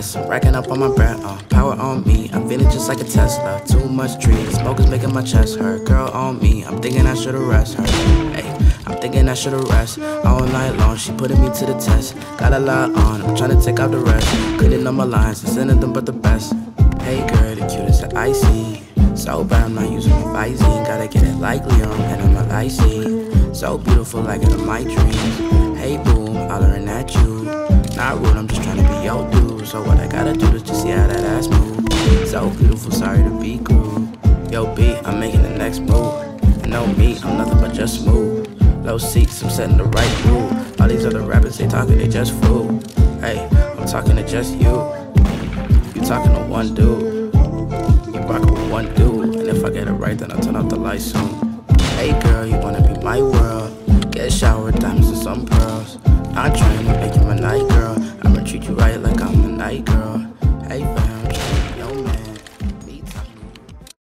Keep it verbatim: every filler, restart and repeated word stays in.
stress. I'm racking up on my breath, uh, power on me. I'm feeling just like a Tesla. Too much trees, smoke is making my chest hurt. Girl on me, I'm thinking I should've rest her. Hey, I'm thinking I should've rest all night long. She putting me to the test. Got a lot on, I'm trying to take out the rest. Couldn't know my lines, it's anything but the best. Hey girl, the cutest that I see. So bad I'm not using my Visine. Gotta get it like Leo, and I'm a icy. So beautiful like in my dreams. Hey boom, hollering at you. Not rude, I'm just trying to be your dude. So what I gotta do is just see how that ass move. So beautiful, sorry to be cruel. Yo B, I'm making the next move. And no me, I'm nothing but just smooth. Low seats, I'm setting the right mood. All these other rappers, they talking, they just fool. Hey, I'm talking to just you. You talking to one dude. You rockin' with one dude. And if I get it right, then I'll turn off the lights soon. Hey girl, you wanna be my world? Get a shower, diamonds and some pearls. I'm trying to make